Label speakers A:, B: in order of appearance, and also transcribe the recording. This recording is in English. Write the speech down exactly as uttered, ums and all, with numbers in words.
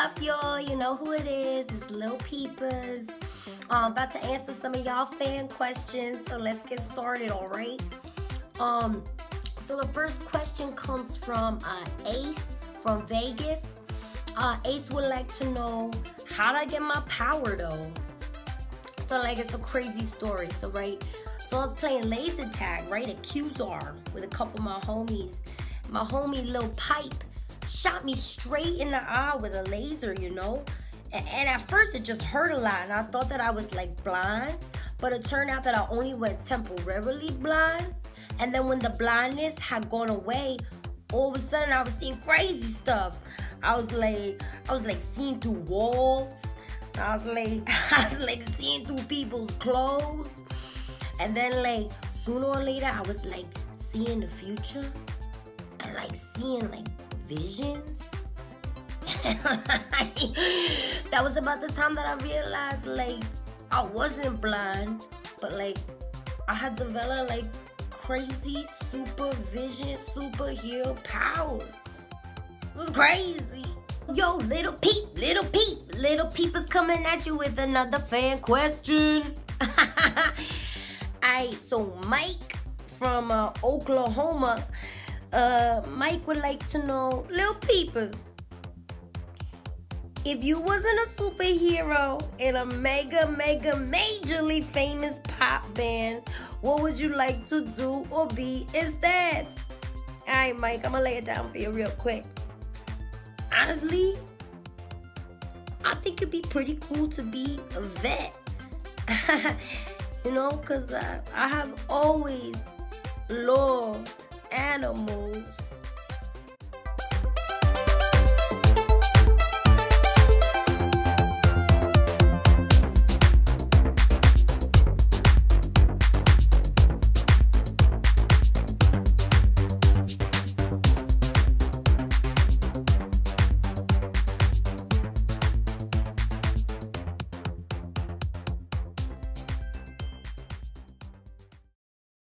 A: up, y'all? You know who it is. It's Lil Peepers. I'm about to answer some of y'all fan questions, so let's get started, all right? Um, so the first question comes from uh, Ace from Vegas. Uh, Ace would like to know, how do I get my power, though? So, like, it's a crazy story, so, right? So, I was playing laser tag, right, at Q Z R with a couple of my homies. My homie, Lil Pipe, shot me straight in the eye with a laser, you know? And, and at first, it just hurt a lot, and I thought that I was, like, blind. But it turned out that I only went temporarily blind. And then when the blindness had gone away, all of a sudden, I was seeing crazy stuff. I was, like, I was, like, seeing through walls. I was, like, I was, like, seeing through people's clothes. And then, like, sooner or later, I was, like, seeing the future. And, like, seeing, like, visions. That was about the time that I realized, like, I wasn't blind, but, like, I had developed, like, crazy supervision, superhero powers. It was crazy. Yo, Little Peep, Little Peep, Little Peep is coming at you with another fan question. Alright, so Mike from uh, Oklahoma, uh, Mike would like to know, Lil Peepers, if you wasn't a superhero in a mega, mega, majorly famous pop band, what would you like to do or be instead? Alright, Mike, I'm gonna lay it down for you real quick. Honestly, I think it'd be pretty cool to be a vet. You know, because uh, I have always loved animals.